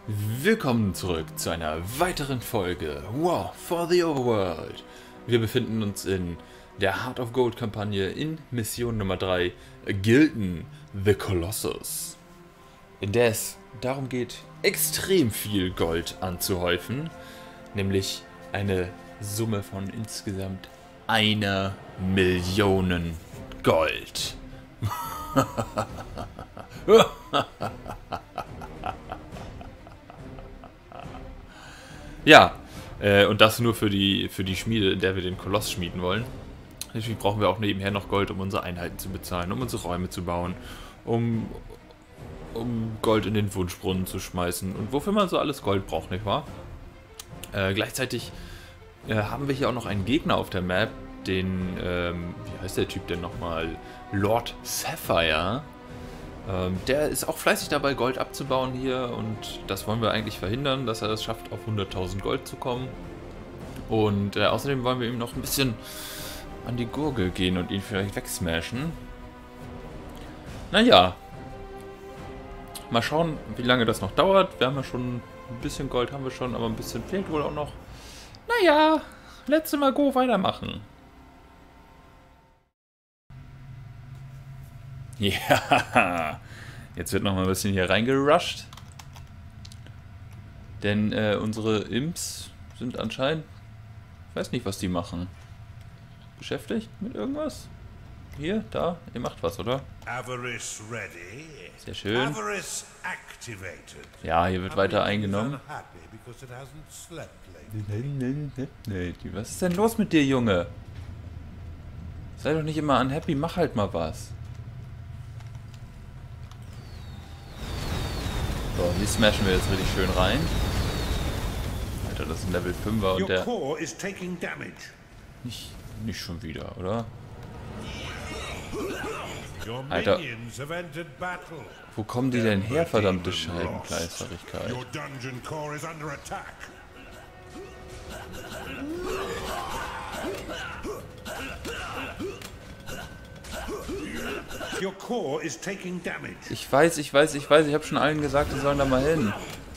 Willkommen zurück zu einer weiteren Folge War for the Overworld. Wir befinden uns in der Heart of Gold Kampagne in Mission Nummer 3, Gildan the Colossus. In der es darum geht, extrem viel Gold anzuhäufen, nämlich eine Summe von insgesamt 1 Million Gold. Ja, und das nur für die Schmiede, in der wir den Koloss schmieden wollen. Natürlich brauchen wir auch nebenher noch Gold, um unsere Einheiten zu bezahlen, um unsere Räume zu bauen, um Gold in den Wunschbrunnen zu schmeißen und wofür man so alles Gold braucht, nicht wahr? Gleichzeitig haben wir hier auch noch einen Gegner auf der Map, den, wie heißt der Typ denn nochmal? Lord Sapphire. Der ist auch fleißig dabei, Gold abzubauen hier, und das wollen wir eigentlich verhindern, dass er es schafft, auf 100.000 Gold zu kommen. Und außerdem wollen wir ihm noch ein bisschen an die Gurgel gehen und ihn vielleicht wegsmashen. Naja. Mal schauen, wie lange das noch dauert. Wir haben ja schon ein bisschen Gold, haben wir schon, aber ein bisschen fehlt wohl auch noch. Naja, letzte Mal go weitermachen. Ja, jetzt wird noch mal ein bisschen hier reingerusht. Denn unsere Imps sind anscheinend, ich weiß nicht, was die machen. Beschäftigt mit irgendwas? Hier, da, ihr macht was, oder? Sehr schön. Ja, hier wird weiter eingenommen. Was ist denn los mit dir, Junge? Sei doch nicht immer unhappy, mach halt mal was. So, hier smashen wir jetzt richtig schön rein. Alter, das ist ein Level 5er und der... Nicht schon wieder, oder? Alter. Wo kommen die denn her, verdammte Scheibenkleisterigkeit? Ich weiß, ich habe schon allen gesagt, die sollen da mal hin.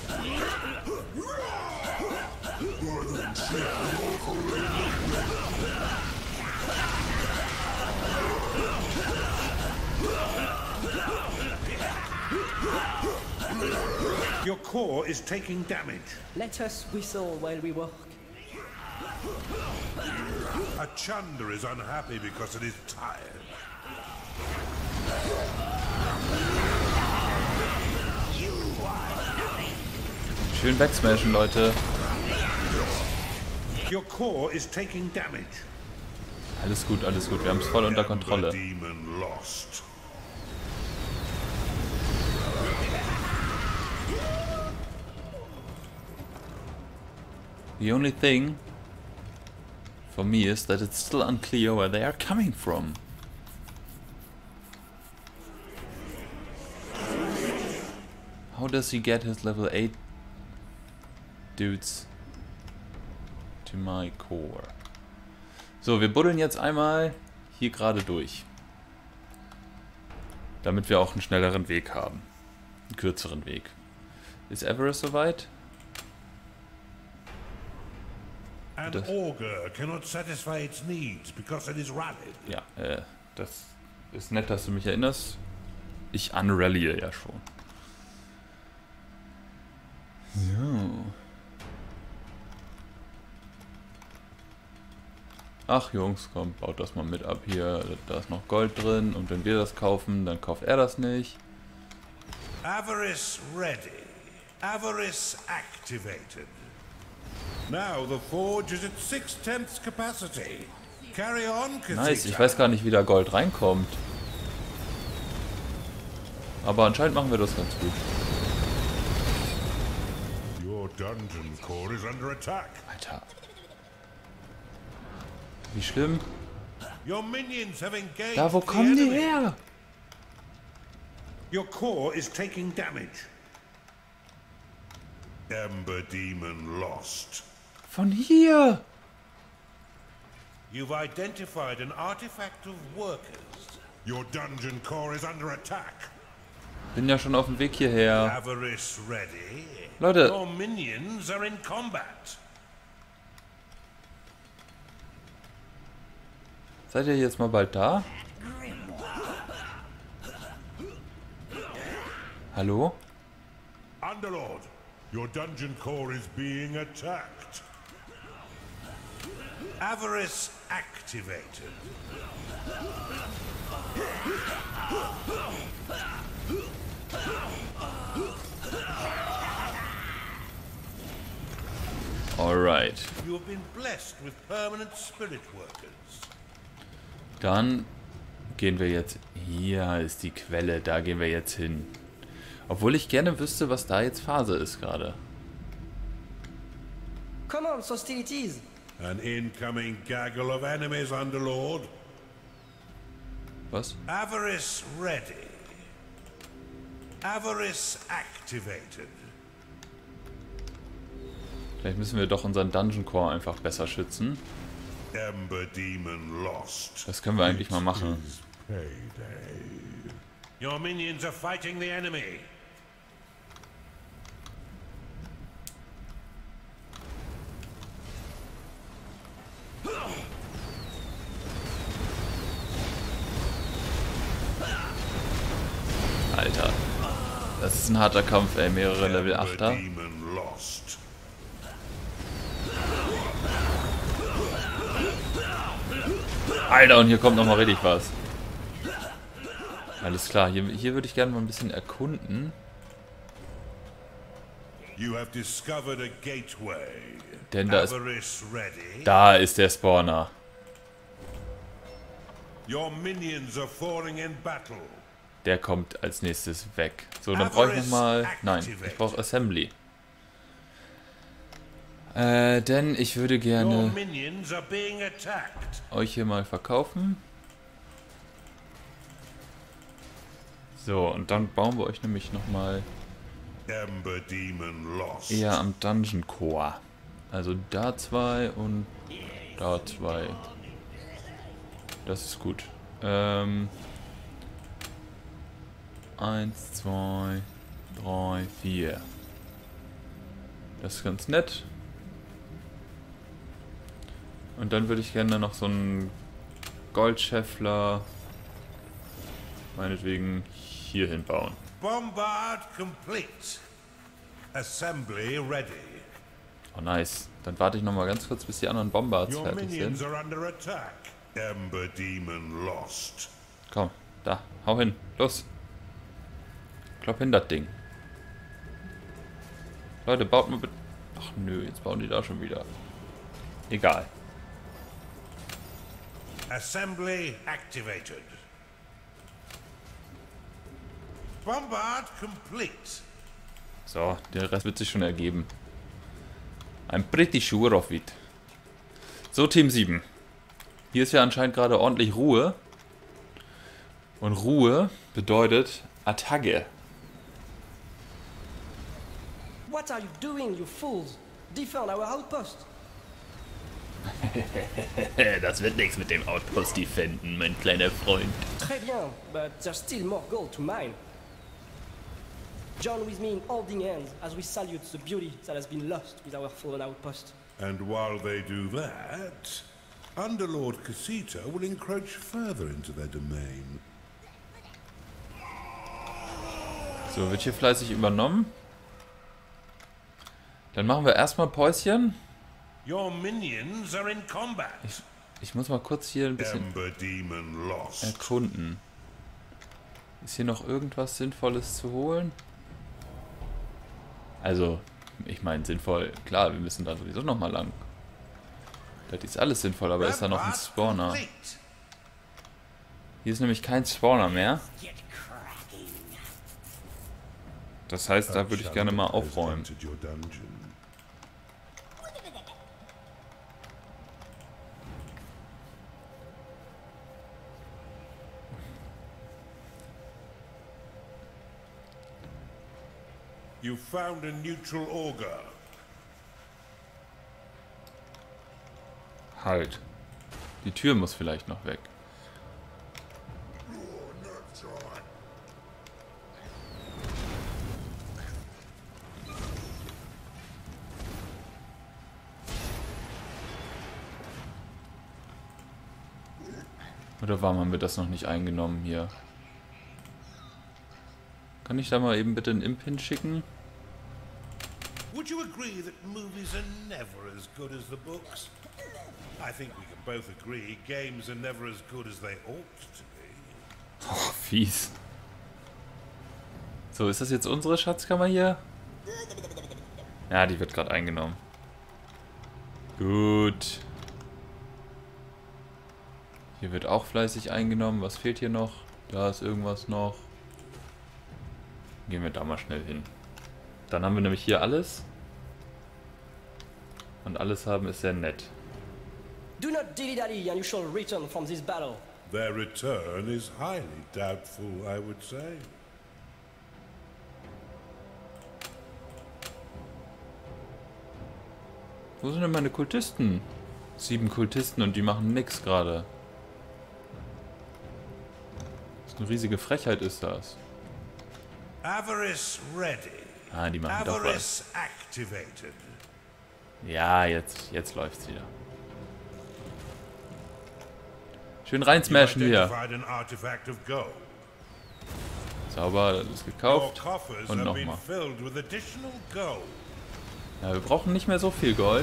Your core is taking damage. Let us whistle while we walk. A chunder is unhappy because it is tired. Schön wegsmashen, Leute. Your core is taking damage. Alles gut, wir haben es voll unter Kontrolle. The only thing for me is that it's still unclear where they are coming from. How does he get his level 8 dudes to my core? So, wir buddeln jetzt einmal hier gerade durch. Damit wir auch einen schnelleren Weg haben. Einen kürzeren Weg. Ist Everest soweit? An auger cannot satisfy its needs because it is rallied. Ja, das ist nett, dass du mich erinnerst. Ich unrallye ja schon. So. Ach Jungs, komm, baut das mal mit ab hier. Da ist noch Gold drin, und wenn wir das kaufen, dann kauft er das nicht. Avarice ready. Avarice activated. Now the forge is at 6/10 capacity. Carry on, Kathita. Nice, ich weiß gar nicht, wie da Gold reinkommt. Aber anscheinend machen wir das ganz gut. Your dungeon core is under attack. Alter. Wie schlimm. Your minions have engaged. Da, wo kommen die her? Your core is taking damage. Ember Demon lost. Von hier. You've identified an artifact of workers. Your dungeon core is under attack. Bin ja schon auf dem Weg hierher. Avarice ready. Leute. Your minions are in combat. Seid ihr jetzt mal bald da? Hallo? Underlord, your dungeon core is being attacked. Avarice activated. Alright. You have been blessed with permanent spirit workers. Dann gehen wir jetzt... Hier ist die Quelle, da gehen wir jetzt hin. Obwohl ich gerne wüsste, was da jetzt Phase ist gerade. Commence hostilities. An incoming gaggle of enemies, Underlord. Was? Avarice ready. Avarice activated. Vielleicht müssen wir doch unseren Dungeon Core einfach besser schützen. Ember Demon lost. Das können wir eigentlich mal machen. Payday. Your minions are fighting the enemy. Alter. Das ist ein harter Kampf, ey. Mehrere Level 8er. Demon lost. Alter, und hier kommt nochmal richtig was. Alles klar, hier würde ich gerne mal ein bisschen erkunden. You have discovered a gateway. Denn da ist... Avarice ready. Da ist der Spawner. Your minions are falling in battle. Der kommt als nächstes weg. So, dann brauche ich nochmal... Nein, ich brauche Assembly. Denn ich würde Your gerne minions are being attacked. euch hier mal verkaufen. So, und dann bauen wir euch nämlich nochmal Ember Demon lost. eher am Dungeon Core. Also da 2 und da 2. Das ist gut. 1, 2, 3, 4. Das ist ganz nett. Und dann würde ich gerne noch so einen Goldscheffler meinetwegen hier hinbauen. Bombard complete. Assembly ready. Oh nice. Dann warte ich nochmal ganz kurz, bis die anderen Bombards Your fertig minions sind. are under attack. Ember Demon lost. Komm, da, hau hin. Los. Klopp hin das Ding. Leute, baut mal bitte... Ach nö, jetzt bauen die da schon wieder. Egal. Assembly activated. Bombard complete. So, der Rest wird sich schon ergeben. I'm pretty sure of it. So, Team 7. Hier ist ja anscheinend gerade ordentlich Ruhe. Und Ruhe bedeutet Attacke. What are you doing, you fools? Defend our outpost. Das wird nichts mit dem Outpost defenden, mein kleiner Freund. Très bien, but there's still more gold to mine. Join with me in holding hands as we salute the beauty that has been lost with our fallen outpost. And while they do that, Underlord Casita will encroach further into their domain. So, wird hier fleißig übernommen. Dann machen wir erstmal Päuschen. Your minions are in combat. Ich muss mal kurz hier ein bisschen Ember Demon lost. erkunden. Ist hier noch irgendwas Sinnvolles zu holen? Also, ich meine sinnvoll. Klar, wir müssen da sowieso nochmal lang. Das ist alles sinnvoll, aber ist da noch ein Spawner? Hier ist nämlich kein Spawner mehr. Das heißt, da würde ich gerne mal aufräumen. You found a neutral auger. Halt. Die Tür muss vielleicht noch weg. Oder warum haben wir das noch nicht eingenommen hier? Kann ich da mal eben bitte einen Imp hinschicken? Would you agree that movies are never as good as the books? I think we can both agree games are never as good as they ought to be. Oh, fies. So, ist das jetzt unsere Schatzkammer hier? Ja, die wird gerade eingenommen. Gut. Hier wird auch fleißig eingenommen. Was fehlt hier noch? Da ist irgendwas noch. Gehen wir da mal schnell hin. Dann haben wir nämlich hier alles. Und alles haben ist sehr nett. Do not dilly-dally and you shall return from this battle. Their return is highly doubtful, I would say. Wo sind denn meine Kultisten? 7 Kultisten und die machen nix gerade. Was eine riesige Frechheit ist das. Avarice ready. Ah, die machen doch was. Avarice activated. Ja, jetzt läuft's wieder. Schön You reinsmashen wir. identified an artifact of gold. Sauber, das ist Your gekauft. coffers Und have been nochmal. filled with additional gold. Ja, wir brauchen nicht mehr so viel Gold.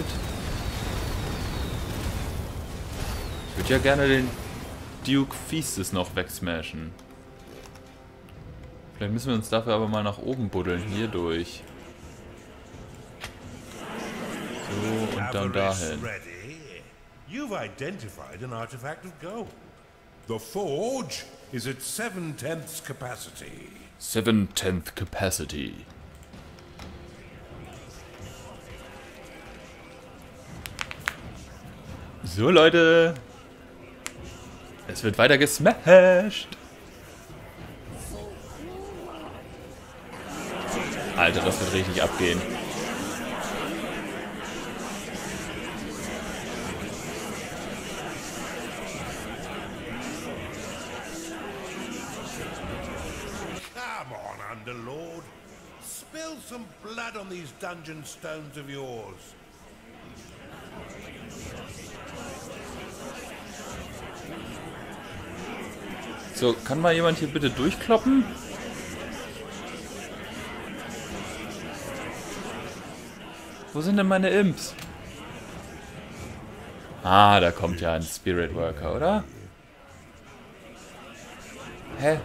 Ich würde ja gerne den Duke Feastes noch wegsmashen. Vielleicht müssen wir uns dafür aber mal nach oben buddeln. Hier durch. So, und dann dahin. Ready. You've identified an artifact of gold. The forge is at 7/10 capacity. 7/10 Capacity. So, Leute. Es wird weiter gesmashed. Alter, das wird richtig abgehen. Come on, Underlord. Spill some blood on these dungeon stones of yours. So, kann mal jemand hier bitte durchkloppen? Wo sind denn meine Imps? Ah, da kommt ja ein Spirit Worker, oder? Hä?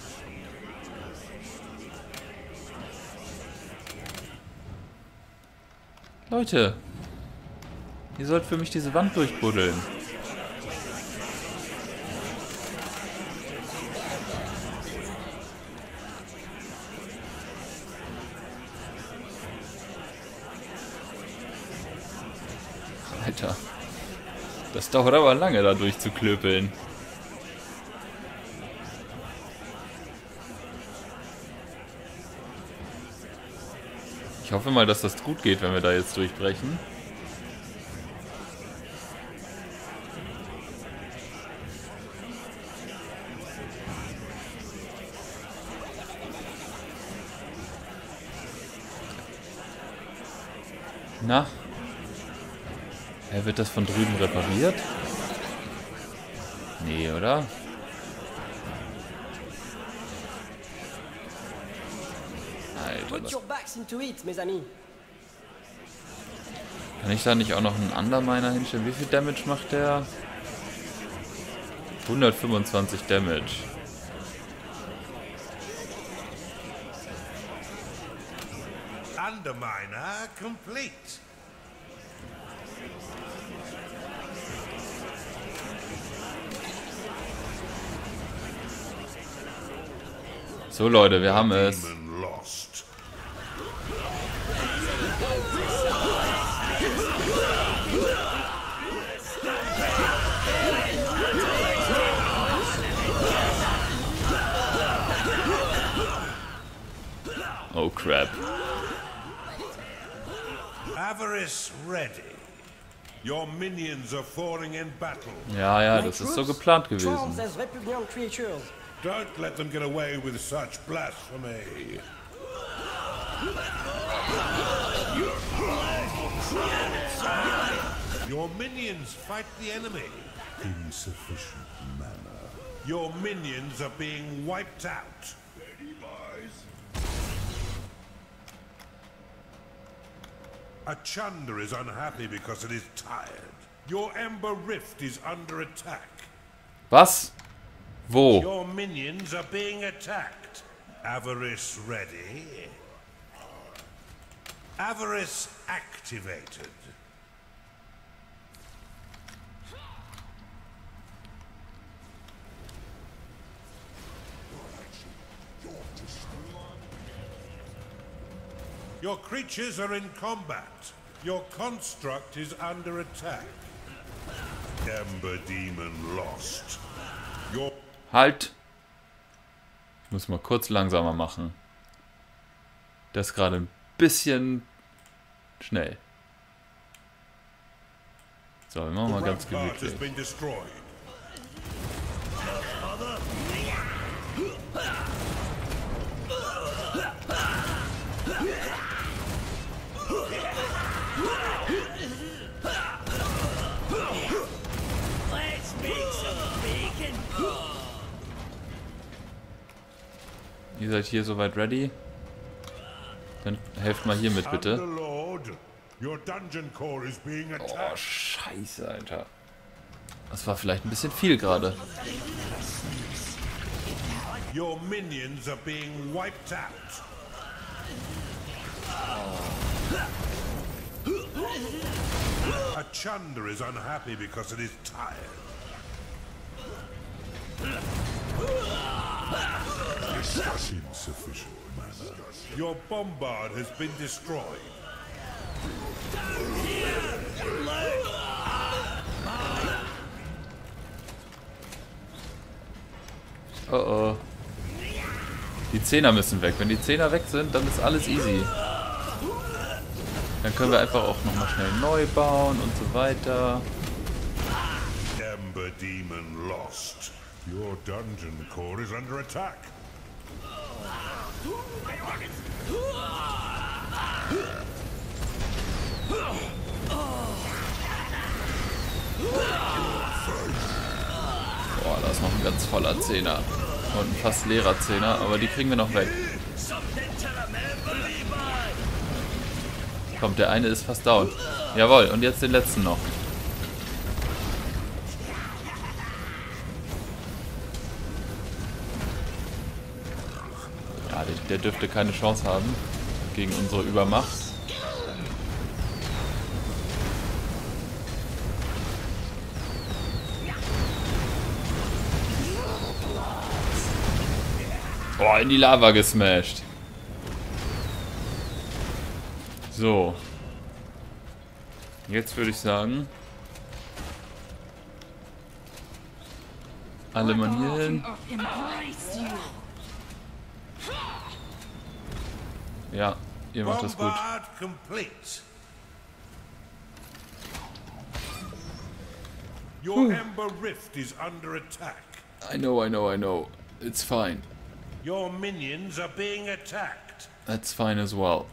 Leute, ihr sollt für mich diese Wand durchbuddeln. Alter, das dauert aber lange, da durchzuklöpeln. Ich hoffe mal, dass das gut geht, wenn wir da jetzt durchbrechen. Na? Wird das von drüben repariert? Nee, oder? Alter, Put das your backs into it, mes amis. kann ich da nicht auch noch einen Underminer hinstellen? Wie viel Damage macht der? 125 Damage. Underminer complete. So Leute, wir haben es. Demon lost. Oh crap. Avarice ready. Your minions are falling in battle. Ja, My das ist so troops geplant charmed gewesen. as repugnant creatures. Don't let them get away with such blasphemy. Your minions fight the enemy. Insufficient mana. Your minions are being wiped out. A Chunder is unhappy because it is tired. Your Ember Rift is under attack. Was? Wo? Your minions are being attacked. Avarice ready. Avarice activated. Your creatures are in combat. Your construct is under attack. Ember Demon lost. Your Halt! Ich muss mal kurz langsamer machen. Das ist gerade ein bisschen schnell. So, wir machen mal ganz Rampart has gemütlich. been destroyed. Ihr seid hier soweit ready? Dann helft mal hier mit, bitte. Underlord, your dungeon core is being Oh, attacked. scheiße, Alter. Das war vielleicht ein bisschen viel gerade. Your minions are being wiped out. A Chunder is unhappy because it is tired. Insufficient mana. Your bombard has been destroyed. Oh oh. Die Zehner müssen weg. Wenn die Zehner weg sind, dann ist alles easy. Dann können wir einfach auch nochmal schnell neu bauen und so weiter. Ember Demon lost. Your dungeon core is under attack. Boah, da ist noch ein ganz voller Zehner. Und ein fast leerer Zehner, aber die kriegen wir noch weg. Kommt, der eine ist fast down. Jawohl, und jetzt den letzten noch. Ja, der dürfte keine Chance haben gegen unsere Übermacht. Boah, in die Lava gesmashed. So. Jetzt würde ich sagen, alle Mann hier hin. Ja, ihr macht das gut. Bombard complete. Your Ember Rift is under attack. I know. It's fine. Your minions are being attacked. That's fine as well.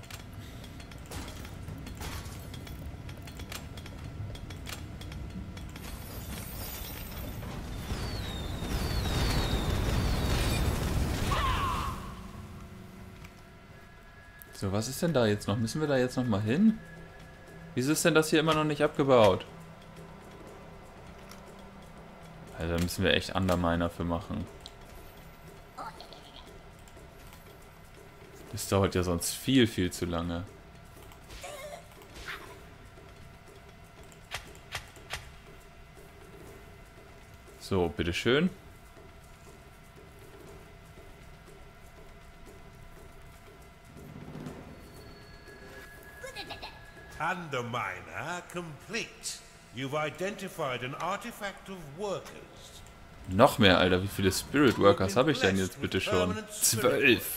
So, was ist denn da jetzt noch? Müssen wir da jetzt noch mal hin? Wieso ist denn das hier immer noch nicht abgebaut? Also, da müssen wir echt Underminer für machen. Das dauert ja sonst viel zu lange. So, bitteschön. Underminer complete. You've identified an artifact of workers. Noch mehr, Alter. Wie viele Spirit Workers habe ich denn jetzt bitte schon? 12.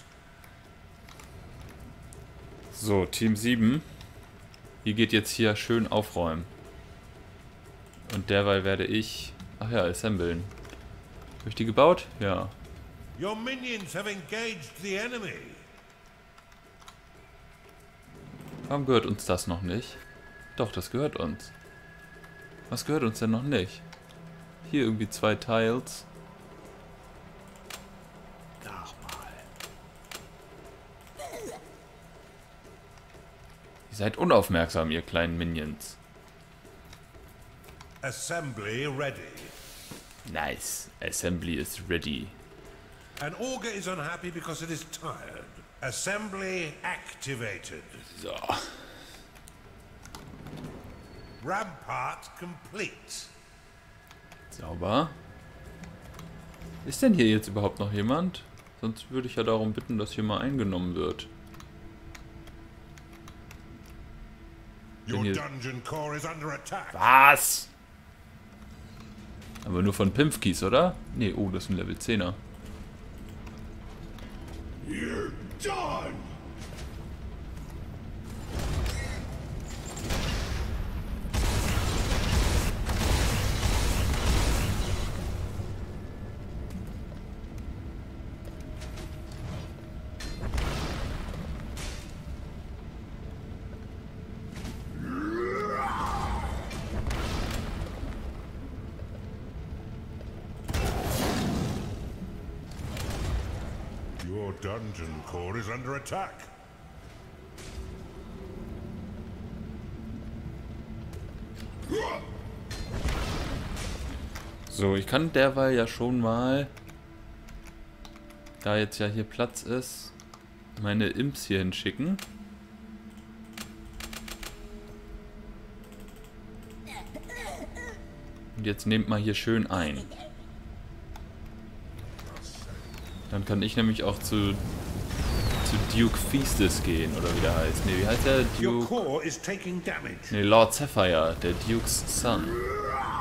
So, Team 7. Ihr geht jetzt hier schön aufräumen. Und derweil werde ich... Ach ja, assemblen. Habe ich die gebaut? Ja. Your minions have engaged the enemy. Warum gehört uns das noch nicht? Doch, das gehört uns. Was gehört uns denn noch nicht? Hier irgendwie 2 Tiles. Ihr seid unaufmerksam, ihr kleinen Minions. Assembly ready. Nice. Assembly is ready. An auger is unhappy because it is tired. Assembly activated. So. Rampart complete. Sauber. Ist denn hier jetzt überhaupt noch jemand? Sonst würde ich ja darum bitten, dass hier mal eingenommen wird. Your hier... dungeon core is under attack. Was? Aber nur von Pimpfkies, oder? Nee, oh, das ist ein Level 10er. You're done. Your dungeon core is under attack. So, ich kann derweil ja schon mal, da jetzt ja hier Platz ist, meine Imps hier hinschicken. Und jetzt nehmt mal hier schön ein. Dann kann ich nämlich auch zu Duke Feastus gehen, oder wie der heißt. Ne, wie heißt der? Your Duke... core is taking damage. Ne, Lord Sapphire, der Dukes Son.